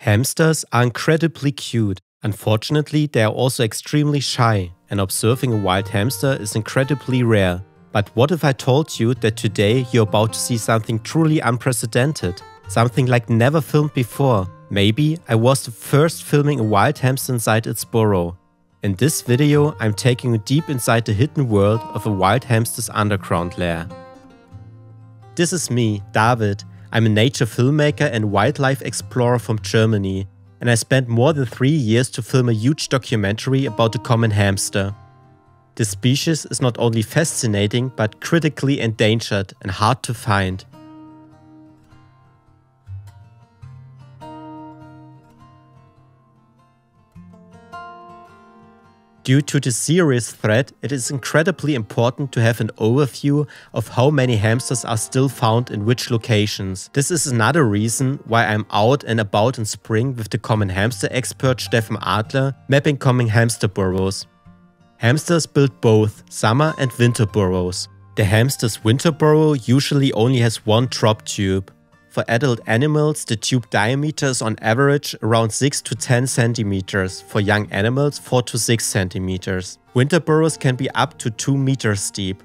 Hamsters are incredibly cute. Unfortunately, they are also extremely shy, and observing a wild hamster is incredibly rare. But what if I told you that today you're about to see something truly unprecedented? Something like never filmed before. Maybe I was the first filming a wild hamster inside its burrow. In this video, I'm taking you deep inside the hidden world of a wild hamster's underground lair. This is me, David. I'm a nature filmmaker and wildlife explorer from Germany, and I spent more than 3 years to film a huge documentary about the common hamster. This species is not only fascinating but critically endangered and hard to find. Due to the serious threat, it is incredibly important to have an overview of how many hamsters are still found in which locations. This is another reason why I'm out and about in spring with the common hamster expert Steffen Adler mapping common hamster burrows. Hamsters build both summer and winter burrows. The hamster's winter burrow usually only has one drop tube. For adult animals, the tube diameter is on average around 6 to 10 centimeters, for young animals 4 to 6 centimeters. Winter burrows can be up to 2 meters deep.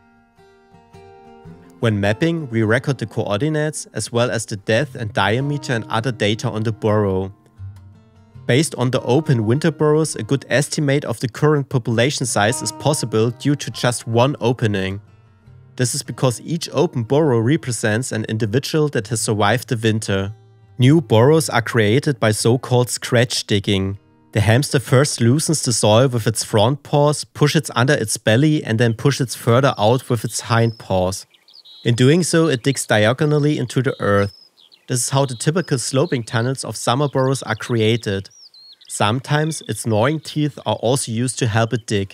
When mapping, we record the coordinates as well as the depth and diameter and other data on the burrow. Based on the open winter burrows, a good estimate of the current population size is possible due to just one opening. This is because each open burrow represents an individual that has survived the winter. New burrows are created by so-called scratch digging. The hamster first loosens the soil with its front paws, pushes it under its belly and then pushes it further out with its hind paws. In doing so, it digs diagonally into the earth. This is how the typical sloping tunnels of summer burrows are created. Sometimes its gnawing teeth are also used to help it dig.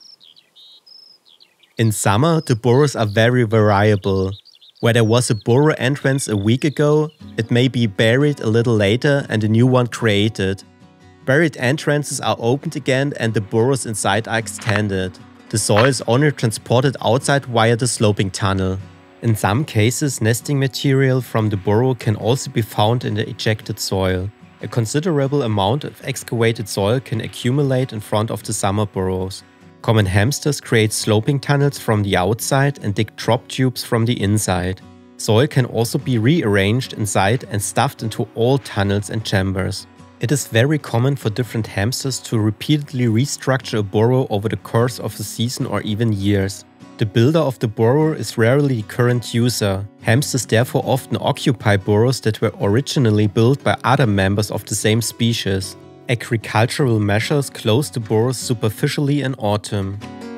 In summer, the burrows are very variable. Where there was a burrow entrance a week ago, it may be buried a little later and a new one created. Buried entrances are opened again and the burrows inside are extended. The soil is only transported outside via the sloping tunnel. In some cases, nesting material from the burrow can also be found in the ejected soil. A considerable amount of excavated soil can accumulate in front of the summer burrows. Common hamsters create sloping tunnels from the outside and dig drop tubes from the inside. Soil can also be rearranged inside and stuffed into all tunnels and chambers. It is very common for different hamsters to repeatedly restructure a burrow over the course of a season or even years. The builder of the burrow is rarely the current user. Hamsters therefore often occupy burrows that were originally built by other members of the same species. Agricultural measures close the burrows superficially in autumn.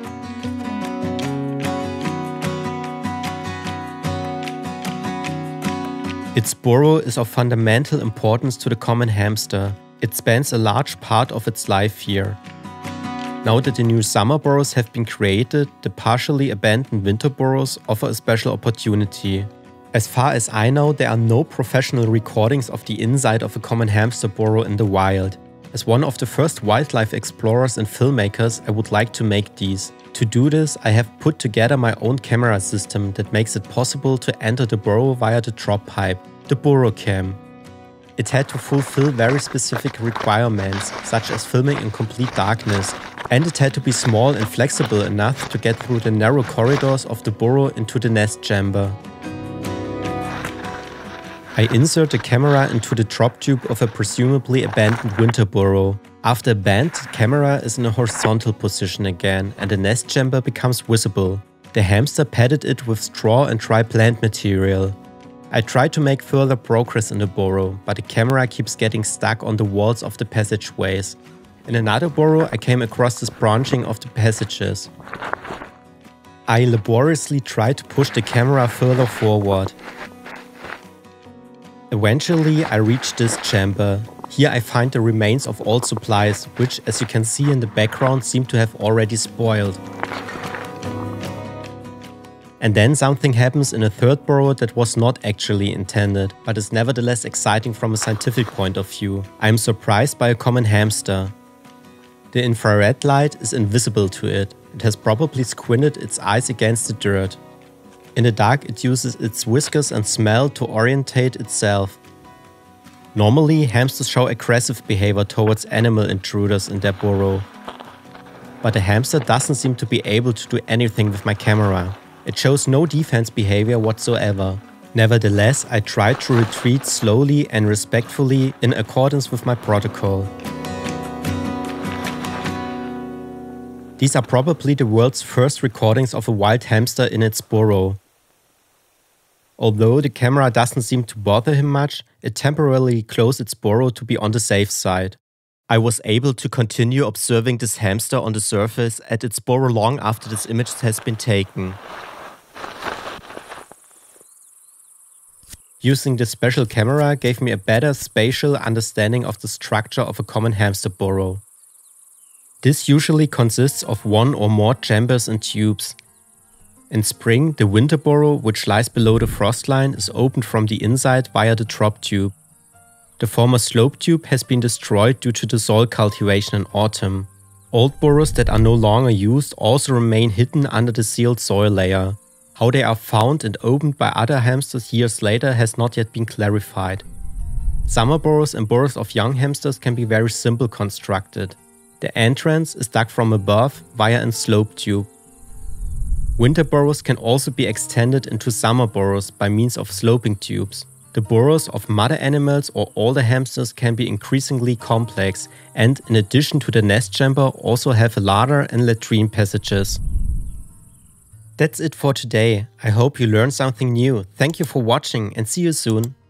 Its burrow is of fundamental importance to the common hamster. It spends a large part of its life here. Now that the new summer burrows have been created, the partially abandoned winter burrows offer a special opportunity. As far as I know, there are no professional recordings of the inside of a common hamster burrow in the wild. As one of the first wildlife explorers and filmmakers, I would like to make these. To do this, I have put together my own camera system that makes it possible to enter the burrow via the drop pipe, the burrow cam. It had to fulfill very specific requirements, such as filming in complete darkness, and it had to be small and flexible enough to get through the narrow corridors of the burrow into the nest chamber. I insert the camera into the drop tube of a presumably abandoned winter burrow. After a bend, the camera is in a horizontal position again and the nest chamber becomes visible. The hamster padded it with straw and dry plant material. I try to make further progress in the burrow, but the camera keeps getting stuck on the walls of the passageways. In another burrow, I came across this branching of the passages. I laboriously try to push the camera further forward. Eventually, I reach this chamber. Here I find the remains of old supplies, which, as you can see in the background, seem to have already spoiled. And then something happens in a third burrow that was not actually intended, but is nevertheless exciting from a scientific point of view. I am surprised by a common hamster. The infrared light is invisible to it. It has probably squinted its eyes against the dirt. In the dark, it uses its whiskers and smell to orientate itself. Normally, hamsters show aggressive behavior towards animal intruders in their burrow. But the hamster doesn't seem to be able to do anything with my camera. It shows no defense behavior whatsoever. Nevertheless, I tried to retreat slowly and respectfully in accordance with my protocol. These are probably the world's first recordings of a wild hamster in its burrow. Although the camera doesn't seem to bother him much, it temporarily closed its burrow to be on the safe side. I was able to continue observing this hamster on the surface at its burrow long after this image has been taken. Using this special camera gave me a better spatial understanding of the structure of a common hamster burrow. This usually consists of one or more chambers and tubes. In spring, the winter burrow, which lies below the frost line, is opened from the inside via the drop tube. The former slope tube has been destroyed due to the soil cultivation in autumn. Old burrows that are no longer used also remain hidden under the sealed soil layer. How they are found and opened by other hamsters years later has not yet been clarified. Summer burrows and burrows of young hamsters can be very simple constructed. The entrance is dug from above via a slope tube. Winter burrows can also be extended into summer burrows by means of sloping tubes. The burrows of mother animals or older hamsters can be increasingly complex and, in addition to the nest chamber, also have larder and latrine passages. That's it for today. I hope you learned something new. Thank you for watching and see you soon.